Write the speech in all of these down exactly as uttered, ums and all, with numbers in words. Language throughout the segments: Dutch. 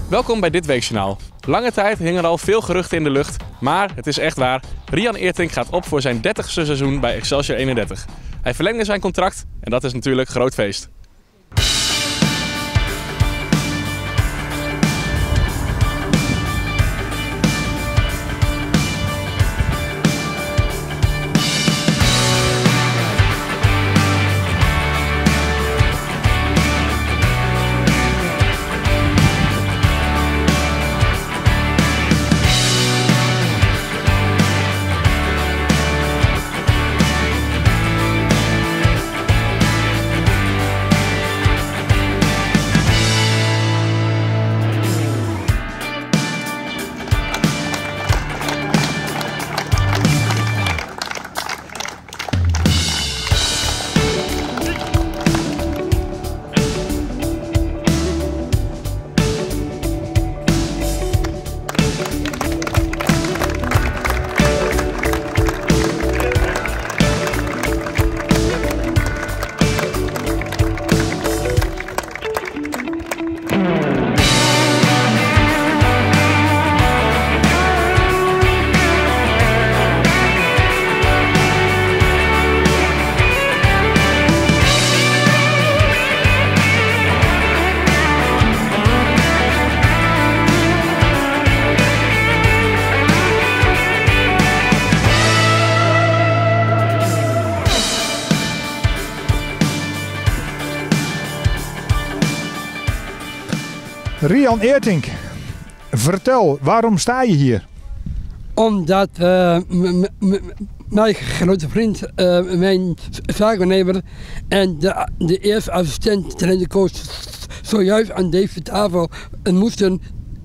Welkom bij dit weekjournaal. Lange tijd hingen er al veel geruchten in de lucht, maar het is echt waar. Rian Eertink gaat op voor zijn dertigste seizoen bij Excelsior eenendertig. Hij verlengde zijn contract en dat is natuurlijk groot feest. Rian Eertink, vertel, waarom sta je hier? Omdat uh, mijn grote vriend, uh, mijn zaakwaarnemer en de, de eerste assistent trainercoach zojuist aan deze tafel moesten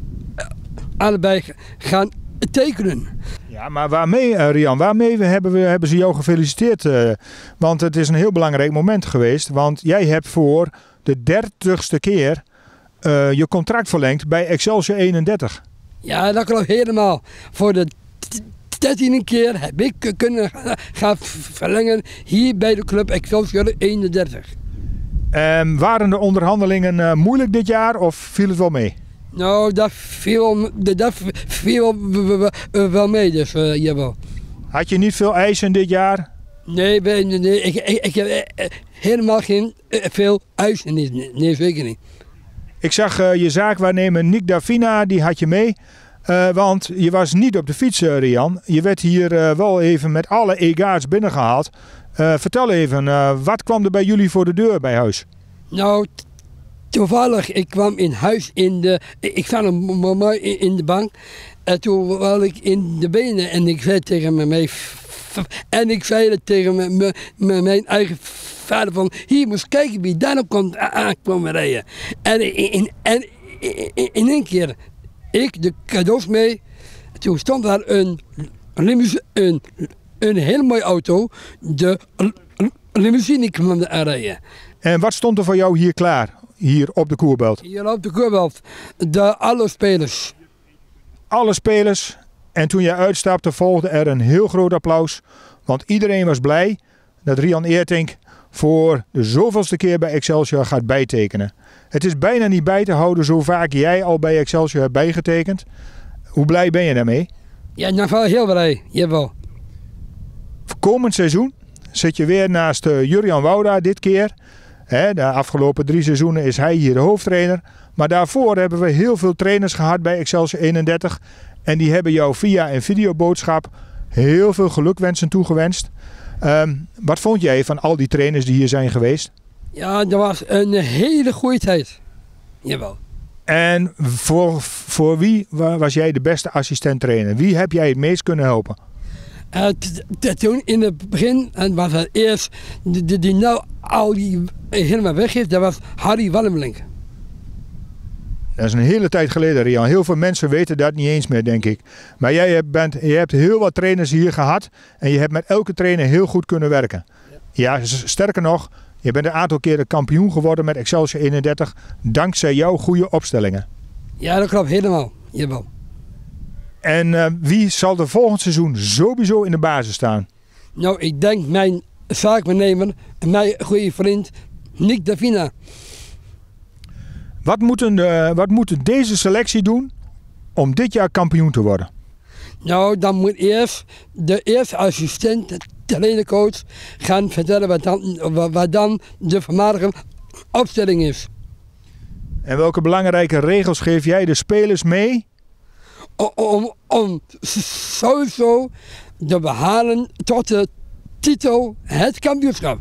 allebei gaan tekenen. Ja, maar waarmee, uh, Rian, waarmee hebben, we, hebben ze jou gefeliciteerd? Uh, want het is een heel belangrijk moment geweest, want jij hebt voor de dertigste keer Uh, je contract verlengd bij Excelsior eenendertig. Ja, dat klopt helemaal. Voor de dertiende keer heb ik kunnen gaan verlengen hier bij de club Excelsior eenendertig. Um, waren de onderhandelingen uh, moeilijk dit jaar of viel het wel mee? Nou, dat viel, dat viel wel mee, dus uh, jawel. Had je niet veel eisen dit jaar? Nee, nee, nee ik, ik, ik heb helemaal geen veel eisen, nee, nee zeker niet. Ik zag uh, je zaakwaarnemer Nick Davina, die had je mee. Uh, want je was niet op de fiets, uh, Rian. Je werd hier uh, wel even met alle ega's binnengehaald. Uh, vertel even, uh, wat kwam er bij jullie voor de deur bij huis? Nou, toevallig, ik kwam in huis in de... Ik zat mooi in de bank. En toen was ik in de benen en ik zei tegen me mee... En ik zei het tegen me, me, me, mijn eigen vader van, hier moest kijken wie daar nog komt aankomen rijden. En in, en in, in één keer, ik de cadeaus mee, toen stond daar een limousine, een, een hele mooie auto, de limousine kwam aanrijden. En wat stond er voor jou hier klaar, hier op de Koerbelt? Hier op de Koerbelt, de alle spelers. Alle spelers. En toen je uitstapte volgde er een heel groot applaus. Want iedereen was blij dat Rian Eertink voor de zoveelste keer bij Excelsior gaat bijtekenen. Het is bijna niet bij te houden zo vaak jij al bij Excelsior hebt bijgetekend. Hoe blij ben je daarmee? Ja, nou wel heel blij. Jawel. Komend seizoen zit je weer naast uh, Jurjan Wouda dit keer. He, de afgelopen drie seizoenen is hij hier de hoofdtrainer. Maar daarvoor hebben we heel veel trainers gehad bij Excelsior eenendertig. En die hebben jou via een videoboodschap heel veel gelukwensen toegewenst. Um, wat vond jij van al die trainers die hier zijn geweest? Ja, dat was een hele goede tijd. Jawel. En voor, voor wie was jij de beste assistent trainer? Wie heb jij het meest kunnen helpen? Uh, toen in het begin was het eerst die, die nou al die helemaal weg is, dat was Harry Wallenblink. Dat is een hele tijd geleden, Rian. Heel veel mensen weten dat niet eens meer, denk ik. Maar jij bent, je hebt heel wat trainers hier gehad en je hebt met elke trainer heel goed kunnen werken. Ja, ja, sterker nog, je bent een aantal keren kampioen geworden met Excelsior eenendertig dankzij jouw goede opstellingen. Ja, dat klopt helemaal. Jawel. En uh, wie zal er volgend seizoen sowieso in de basis staan? Nou, ik denk mijn zaakwaarnemer en mijn goede vriend Nick Davina. Wat moet, een, uh, wat moet deze selectie doen om dit jaar kampioen te worden? Nou, dan moet eerst de eerste assistent, de trainercoach, gaan vertellen wat dan, wat dan de voormalige opstelling is. En welke belangrijke regels geef jij de spelers mee? Om, om, om sowieso te behalen tot de titel het kampioenschap.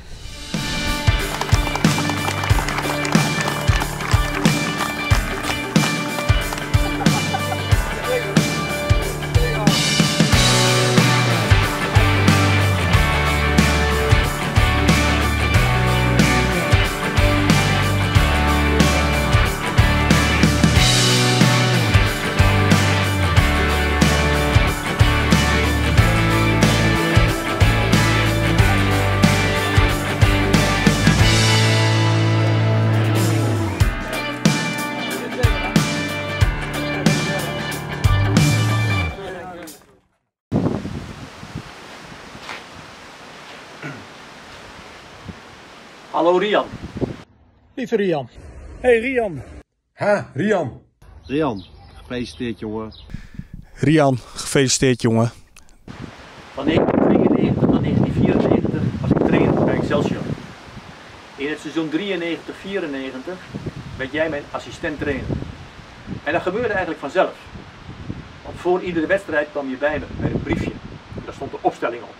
Hallo Rian. Lieve Rian. Hey Rian. Ha, Rian. Rian, gefeliciteerd jongen. Rian, gefeliciteerd jongen. Van negentien tweeënnegentig tot negentien vierennegentig was ik trainer bij Excelsior. In het seizoen drieënnegentig vierennegentig werd jij mijn assistent trainer. En dat gebeurde eigenlijk vanzelf. Want voor iedere wedstrijd kwam je bij me met een briefje. Daar stond de opstelling op.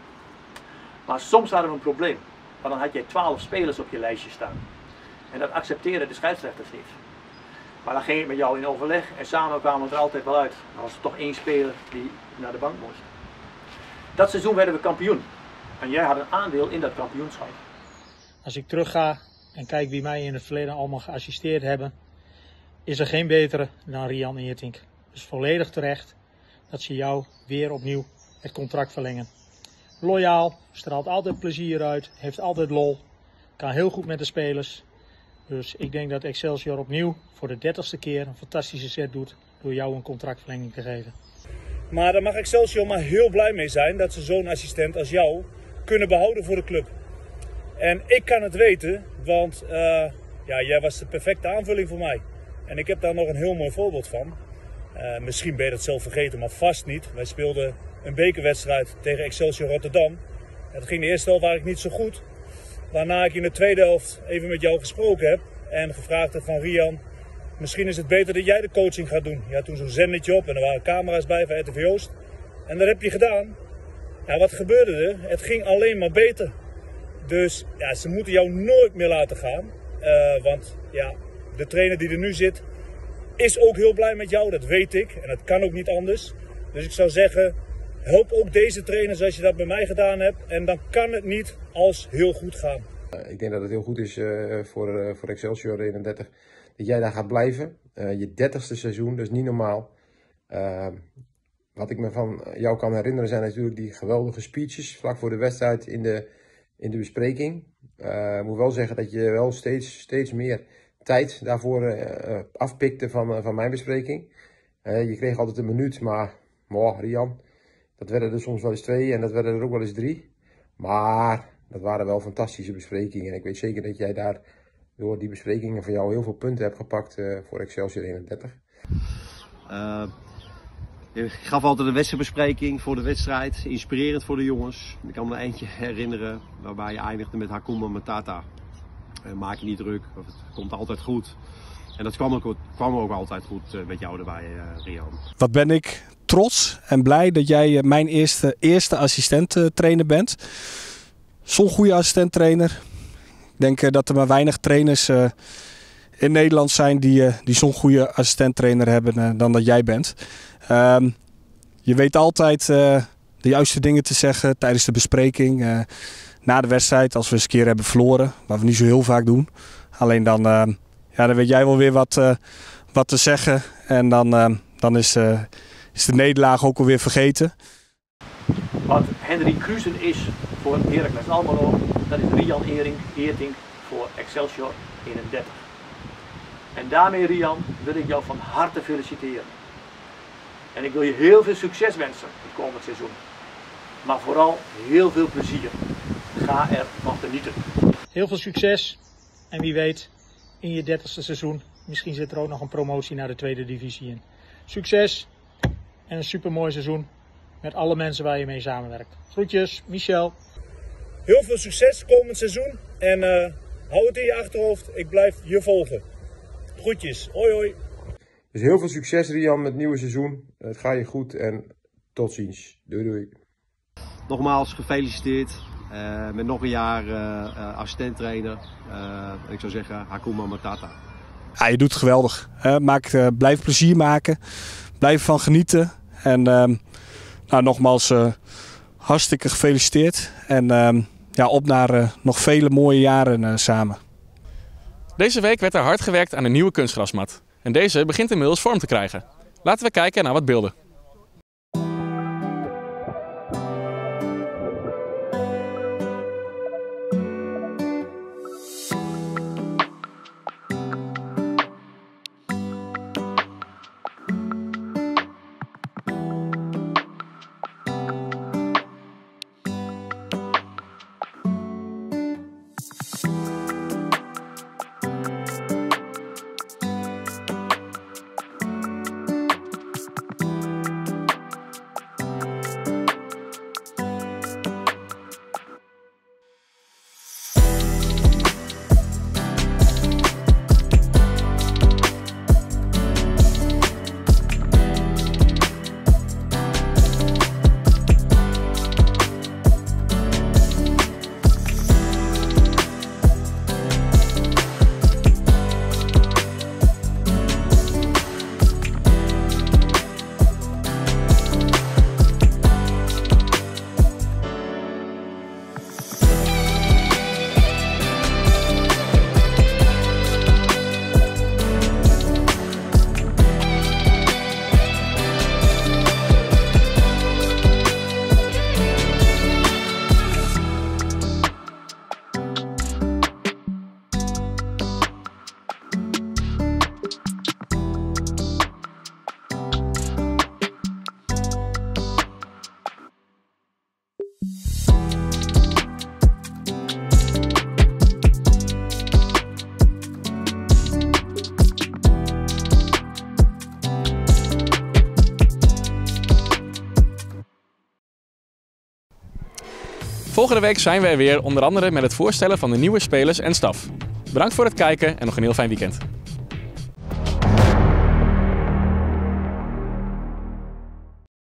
Maar soms hadden we een probleem. Want dan had jij twaalf spelers op je lijstje staan. En dat accepteerden de scheidsrechters niet. Maar dan ging ik met jou in overleg en samen kwamen we er altijd wel uit. Dan was er toch één speler die naar de bank moest. Dat seizoen werden we kampioen. En jij had een aandeel in dat kampioenschap. Als ik terugga en kijk wie mij in het verleden allemaal geassisteerd hebben, is er geen betere dan Rian Eertink. Dus volledig terecht dat ze jou weer opnieuw het contract verlengen. Loyaal, straalt altijd plezier uit, heeft altijd lol, kan heel goed met de spelers. Dus ik denk dat Excelsior opnieuw voor de dertigste keer een fantastische set doet door jou een contractverlenging te geven. Maar daar mag Excelsior maar heel blij mee zijn dat ze zo'n assistent als jou kunnen behouden voor de club. En ik kan het weten, want uh, ja, jij was de perfecte aanvulling voor mij. En ik heb daar nog een heel mooi voorbeeld van. Uh, misschien ben je dat zelf vergeten, maar vast niet. Wij speelden een bekerwedstrijd tegen Excelsior Rotterdam. Het ging de eerste helft eigenlijk niet zo goed. Waarna ik in de tweede helft even met jou gesproken heb en gevraagd heb van Rian, misschien is het beter dat jij de coaching gaat doen. Je had toen zo'n zendertje op en er waren camera's bij van R T V Oost. En dat heb je gedaan. Ja, wat gebeurde er? Het ging alleen maar beter. Dus ja, ze moeten jou nooit meer laten gaan. Uh, want ja, de trainer die er nu zit is ook heel blij met jou, dat weet ik. En dat kan ook niet anders. Dus ik zou zeggen, help ook deze trainer zoals je dat bij mij gedaan hebt. En dan kan het niet als heel goed gaan. Ik denk dat het heel goed is uh, voor, uh, voor Excelsior eenendertig dat jij daar gaat blijven. Uh, je dertigste seizoen, dus niet normaal. Uh, wat ik me van jou kan herinneren zijn natuurlijk die geweldige speeches vlak voor de wedstrijd in de, in de bespreking. Uh, ik moet wel zeggen dat je wel steeds, steeds meer tijd daarvoor uh, afpikte van, uh, van mijn bespreking. Uh, je kreeg altijd een minuut, maar oh, Rian, dat werden er soms wel eens twee en dat werden er ook wel eens drie. Maar dat waren wel fantastische besprekingen. En ik weet zeker dat jij daar door die besprekingen van jou heel veel punten hebt gepakt uh, voor Excelsior eenendertig. Uh, ik gaf altijd een wedstrijdbespreking voor de wedstrijd, inspirerend voor de jongens. Ik kan me er eentje herinneren waarbij je eindigde met Hakuna Matata. Uh, maak je niet druk, of het komt altijd goed. En dat kwam ook, kwam ook altijd goed uh, met jou erbij, uh, Rian. Wat ben ik trots en blij dat jij uh, mijn eerste, eerste assistent uh, trainer bent. Zo'n goede assistent trainer. Ik denk uh, dat er maar weinig trainers uh, in Nederland zijn die, uh, die zo'n goede assistent trainer hebben uh, dan dat jij bent. Um, je weet altijd uh, de juiste dingen te zeggen tijdens de bespreking. Uh, na de wedstrijd, als we eens een keer hebben verloren, wat we niet zo heel vaak doen. Alleen dan, uh, ja, dan weet jij wel weer wat, uh, wat te zeggen. En dan, uh, dan is, uh, is de nederlaag ook alweer vergeten. Wat Henry Kruisen is voor Heracles Almelo, dat is Rian Eertink voor Excelsior eenendertig. En daarmee, Rian, wil ik jou van harte feliciteren. En ik wil je heel veel succes wensen het komend seizoen. Maar vooral heel veel plezier. Ga ervan genieten. Heel veel succes en wie weet in je dertigste seizoen. Misschien zit er ook nog een promotie naar de tweede divisie in. Succes en een supermooi seizoen met alle mensen waar je mee samenwerkt. Groetjes, Michel. Heel veel succes komend seizoen en uh, hou het in je achterhoofd. Ik blijf je volgen. Groetjes, hoi hoi. Dus heel veel succes Rian met het nieuwe seizoen. Het gaat je goed en tot ziens. Doei doei. Nogmaals gefeliciteerd uh, met nog een jaar uh, uh, assistent-trainer. Uh, ik zou zeggen, Hakuna Matata. Ja, je doet het geweldig. Uh, maak, uh, blijf plezier maken. Blijf ervan genieten. En uh, nou, nogmaals, uh, hartstikke gefeliciteerd. En uh, ja, op naar uh, nog vele mooie jaren uh, samen. Deze week werd er hard gewerkt aan een nieuwe kunstgrasmat. En deze begint inmiddels vorm te krijgen. Laten we kijken naar wat beelden. Volgende week zijn we er weer, onder andere met het voorstellen van de nieuwe spelers en staf. Bedankt voor het kijken en nog een heel fijn weekend.